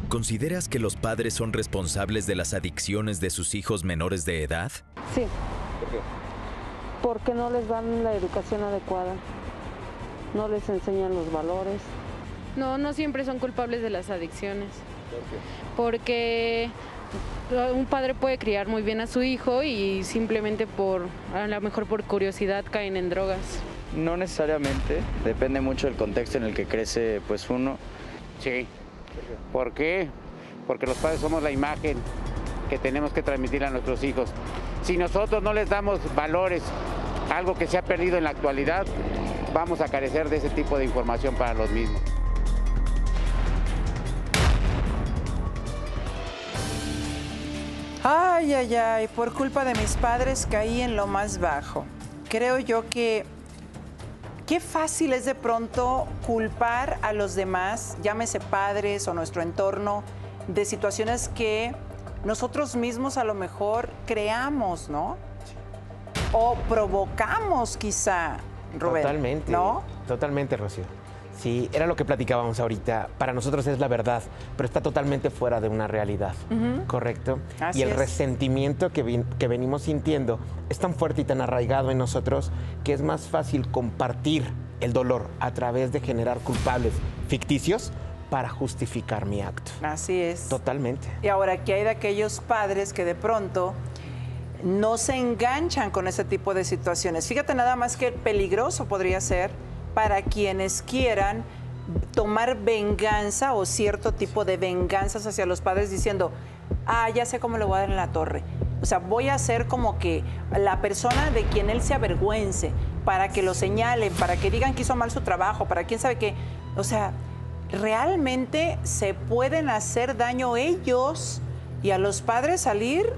¿Consideras que los padres son responsables de las adicciones de sus hijos menores de edad? Sí. ¿Por qué? Porque no les dan la educación adecuada, no les enseñan los valores. No, no siempre son culpables de las adicciones. ¿Por qué? Porque un padre puede criar muy bien a su hijo y simplemente a lo mejor por curiosidad caen en drogas. No necesariamente, depende mucho del contexto en el que crece pues uno. Sí. ¿Por qué? Porque los padres somos la imagen que tenemos que transmitir a nuestros hijos. Si nosotros no les damos valores, algo que se ha perdido en la actualidad, vamos a carecer de ese tipo de información para los mismos. Ay, ay, ay, por culpa de mis padres caí en lo más bajo. Creo yo que qué fácil es de pronto culpar a los demás, llámese padres o nuestro entorno, de situaciones que nosotros mismos a lo mejor creamos, ¿no? O provocamos quizá, Rubén. Totalmente, ¿no? Totalmente, Rocío. Sí, era lo que platicábamos ahorita. Para nosotros es la verdad, pero está totalmente fuera de una realidad, ¿correcto? Así y el es. resentimiento que venimos sintiendo es tan fuerte y tan arraigado en nosotros que es más fácil compartir el dolor a través de generar culpables ficticios para justificar mi acto. Así es. Totalmente. Y ahora, ¿qué hay de aquellos padres que de pronto no se enganchan con ese tipo de situaciones? Fíjate nada más que peligroso podría ser para quienes quieran tomar venganza o cierto tipo de venganzas hacia los padres diciendo, ya sé cómo le voy a dar en la torre. O sea, voy a hacer como que la persona de quien él se avergüence, para que lo señalen, para que digan que hizo mal su trabajo, para quién sabe qué. O sea, realmente se pueden hacer daño ellos y a los padres salir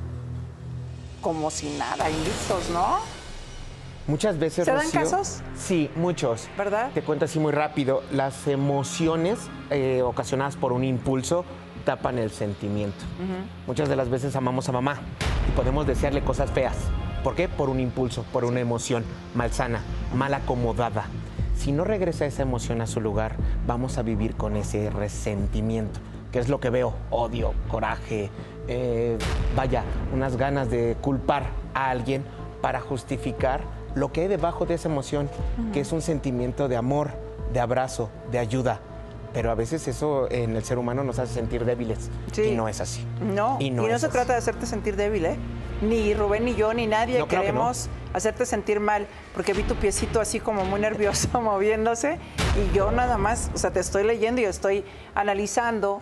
como si nada, listos, ¿no? Muchas veces, ¿Se dan Rocío, casos? Sí, muchos. ¿Verdad? Te cuento así muy rápido. Las emociones ocasionadas por un impulso tapan el sentimiento. Muchas de las veces amamos a mamá y podemos desearle cosas feas. ¿Por qué? Por un impulso, por una emoción malsana, mal acomodada. Si no regresa esa emoción a su lugar, vamos a vivir con ese resentimiento, que es lo que veo: odio, coraje, vaya, unas ganas de culpar a alguien para justificar lo que hay debajo de esa emoción, que es un sentimiento de amor, de abrazo, de ayuda. Pero a veces eso en el ser humano nos hace sentir débiles. Sí. Y no es así. No, y no se trata de hacerte sentir débil, ¿eh? Ni Rubén, ni yo, ni nadie No, claro que queremos hacerte sentir mal, porque vi tu piecito así como muy nervioso moviéndose y yo nada más, o sea, te estoy leyendo y estoy analizando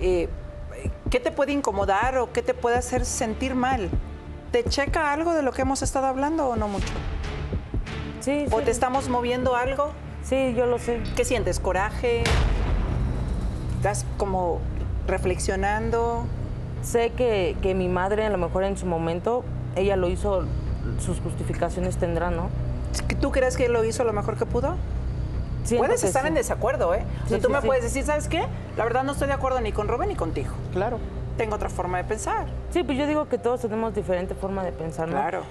qué te puede incomodar o qué te puede hacer sentir mal. ¿Te checa algo de lo que hemos estado hablando o no mucho? Sí, ¿O sí. te estamos moviendo algo? Sí, yo lo sé. ¿Qué sientes? ¿Coraje? ¿Estás como reflexionando? Sé que mi madre, a lo mejor en su momento, ella lo hizo, sus justificaciones tendrá, ¿no? ¿Tú crees que lo hizo lo mejor que pudo? Siento Puedes que estar sí. en desacuerdo, ¿eh? O sea, Sí, tú sí, me sí. puedes decir, ¿sabes qué? La verdad no estoy de acuerdo ni con Rubén ni contigo. Claro. Tengo otra forma de pensar. Sí, pues yo digo que todos tenemos diferente forma de pensar, ¿no? Claro.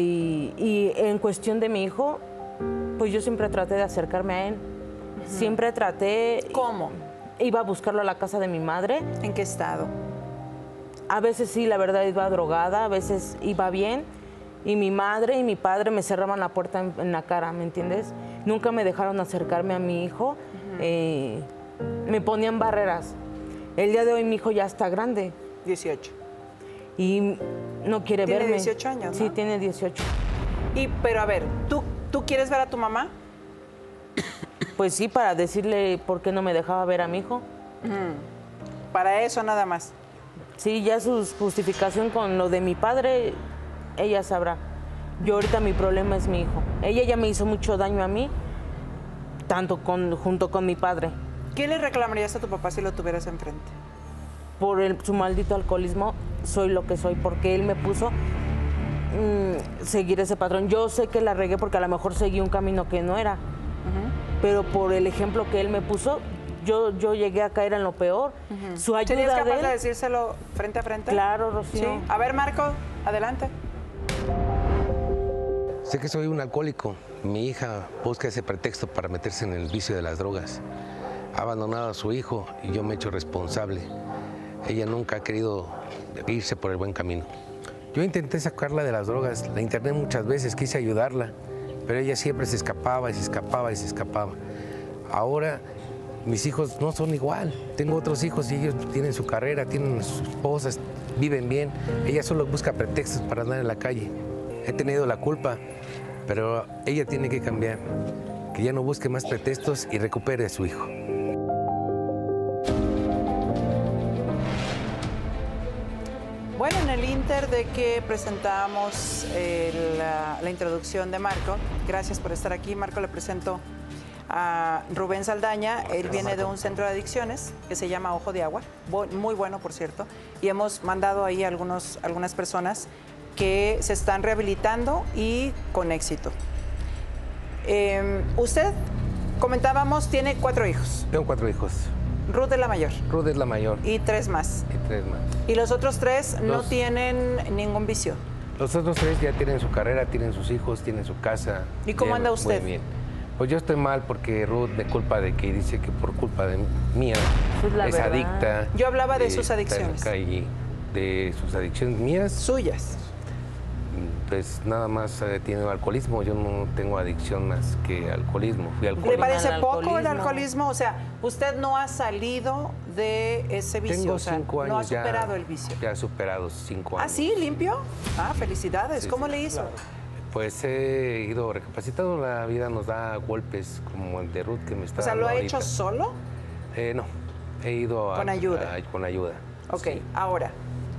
Y en cuestión de mi hijo, pues yo siempre traté de acercarme a él. Siempre traté... ¿Cómo? Iba a buscarlo a la casa de mi madre. ¿En qué estado? A veces sí, la verdad, iba drogada, a veces iba bien. Y mi madre y mi padre me cerraban la puerta en la cara, ¿me entiendes? Nunca me dejaron acercarme a mi hijo. Me ponían barreras. El día de hoy mi hijo ya está grande. 18. Y no quiere Tiene verme. 18 años, ¿no? Sí, tiene 18. Pero a ver, ¿tú quieres ver a tu mamá? Pues sí, para decirle por qué no me dejaba ver a mi hijo. Para eso nada más. Sí, ya su justificación con lo de mi padre, ella sabrá. Yo ahorita mi problema es mi hijo. Ella ya me hizo mucho daño a mí, junto con mi padre. ¿Qué le reclamarías a tu papá si lo tuvieras enfrente? Por su maldito alcoholismo, soy lo que soy, porque él me puso seguir ese patrón. Yo sé que la regué porque a lo mejor seguí un camino que no era. Pero por el ejemplo que él me puso, yo llegué a caer en lo peor. Su ayuda ¿Serías capaz de de él, decírselo frente a frente? claro, Rocío. Sí. A ver, Marco, adelante. Sé que soy un alcohólico. Mi hija busca ese pretexto para meterse en el vicio de las drogas. ha abandonado a su hijo y yo me he hecho responsable. Ella nunca ha querido irse por el buen camino. Yo intenté sacarla de las drogas, la interné muchas veces, quise ayudarla, pero ella siempre se escapaba y se escapaba y se escapaba. Ahora mis hijos no son igual. Tengo otros hijos y ellos tienen su carrera, tienen sus esposas, viven bien. Ella solo busca pretextos para andar en la calle. He tenido la culpa, pero ella tiene que cambiar. Que ya no busque más pretextos y recupere a su hijo. Bueno, en el inter de que presentamos la introducción de Marco, gracias por estar aquí. Marco, le presento a Rubén Saldaña. Él viene de un centro de adicciones que se llama Ojo de Agua, muy bueno, por cierto, y hemos mandado ahí algunas personas que se están rehabilitando y con éxito. Usted, comentábamos, tiene 4 hijos. Tengo 4 hijos. Ruth es la mayor. Ruth es la mayor. Y 3 más. Y 3 más. Y los otros 3 no tienen ningún vicio. Los otros 3 ya tienen su carrera, tienen sus hijos, tienen su casa. ¿Y cómo anda usted? Muy bien. Pues yo estoy mal porque Ruth me culpa de que dice que por culpa de mía es adicta. Yo hablaba de sus adicciones. Calle, de sus adicciones mías. Suyas. Pues nada más tiene alcoholismo. Yo no tengo adicción más que alcoholismo. Fui alcohólico. ¿Le parece poco el alcoholismo? O sea, usted no ha salido de ese vicio. Tengo 5 años. No ha superado el vicio. Ya he superado 5 años. ¿Ah, sí? ¿Limpio? Ah, felicidades. Sí, ¿Cómo sí, le hizo? claro. Pues he ido recapacitando. La vida nos da golpes como el de Ruth que me está dando. O sea, ¿lo ha ahorita. hecho solo? No. He ido con ayuda. Con ayuda. Ok, sí. Ahora.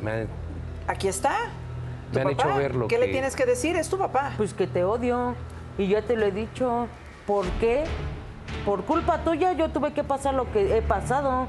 Aquí está. Me han hecho ver lo ¿Qué le tienes que decir? Es tu papá. Pues que te odio. Y yo te lo he dicho. ¿Por qué? Por culpa tuya yo tuve que pasar lo que he pasado.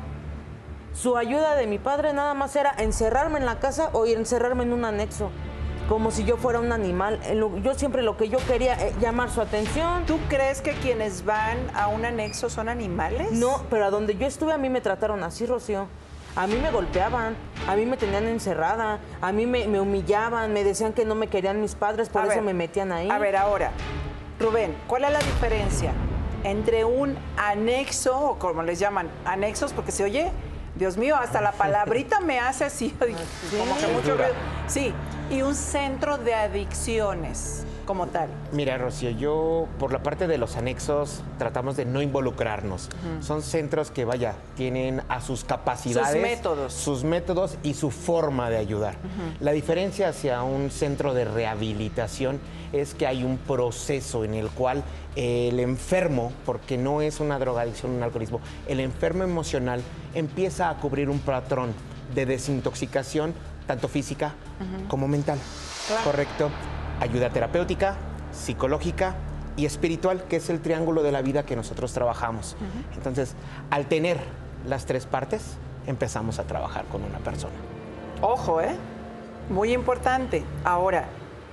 Su ayuda de mi padre nada más era encerrarme en la casa o encerrarme en un anexo. Como si yo fuera un animal. Yo siempre lo que yo quería es llamar su atención. ¿Tú crees que quienes van a un anexo son animales? No, pero a donde yo estuve a mí me trataron así, Rocío. A mí me golpeaban, a mí me tenían encerrada, a mí me humillaban, me decían que no me querían mis padres, por eso me metían ahí. A ver, ahora, Rubén, ¿cuál es la diferencia entre un anexo, o como les llaman, anexos, porque se oye, Dios mío, hasta la palabrita me hace así, como que mucho ruido. Sí, y un centro de adicciones como tal? Mira, Rocío, yo por la parte de los anexos tratamos de no involucrarnos. Son centros que, vaya, tienen a sus capacidades, sus métodos y su forma de ayudar. La diferencia hacia un centro de rehabilitación es que hay un proceso en el cual el enfermo, porque no es una drogadicción, un alcoholismo, el enfermo emocional empieza a cubrir un patrón de desintoxicación, tanto física como mental. Claro. ¿Correcto? Ayuda terapéutica, psicológica y espiritual, que es el triángulo de la vida que nosotros trabajamos. Entonces, al tener las 3 partes, empezamos a trabajar con una persona. Ojo, muy importante. Ahora,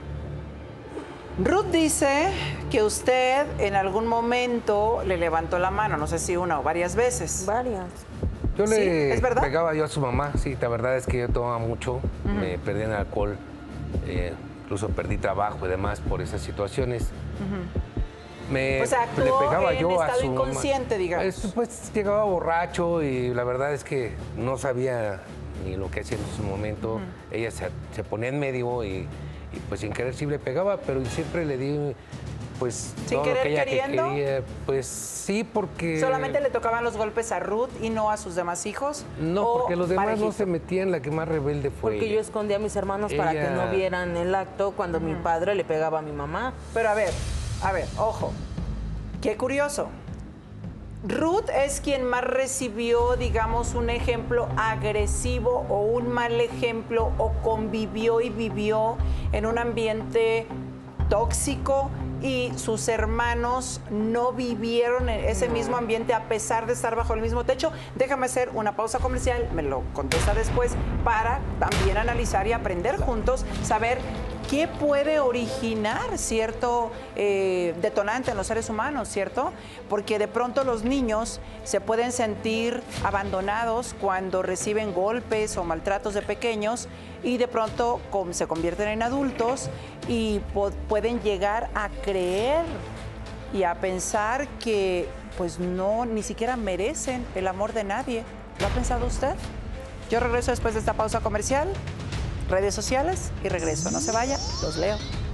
Ruth dice que usted en algún momento le levantó la mano, no sé si una o varias veces. Varias. Yo le ¿Es verdad? pegaba yo a su mamá, sí, la verdad es que yo tomaba mucho, me perdí en el alcohol, incluso perdí trabajo y demás por esas situaciones. O sea, actuó le pegaba en yo a estado su inconsciente, digamos. Pues llegaba borracho y la verdad es que no sabía ni lo que hacía en su momento. Ella se ponía en medio y pues sin querer sí le pegaba, pero siempre le di pues ¿Sin todo lo que ella queriendo? quería. Pues sí, porque... ¿Solamente le tocaban los golpes a Ruth y no a sus demás hijos? No, porque los demás parejito? no se metían, la que más rebelde fue Porque ella. yo escondía a mis hermanos para que no vieran el acto cuando mi padre le pegaba a mi mamá. Pero a ver, ojo, qué curioso. Ruth es quien más recibió, digamos, un ejemplo agresivo o un mal ejemplo o convivió y vivió en un ambiente tóxico y sus hermanos no vivieron en ese mismo ambiente a pesar de estar bajo el mismo techo. Déjame hacer una pausa comercial, me lo contesta después, para también analizar y aprender juntos, saber qué puede originar cierto detonante en los seres humanos, ¿cierto? Porque de pronto los niños se pueden sentir abandonados cuando reciben golpes o maltratos de pequeños y de pronto se convierten en adultos y pueden llegar a creer y a pensar que pues no, ni siquiera merecen el amor de nadie. ¿Lo ha pensado usted? Yo regreso después de esta pausa comercial, redes sociales y regreso. No se vaya, los leo.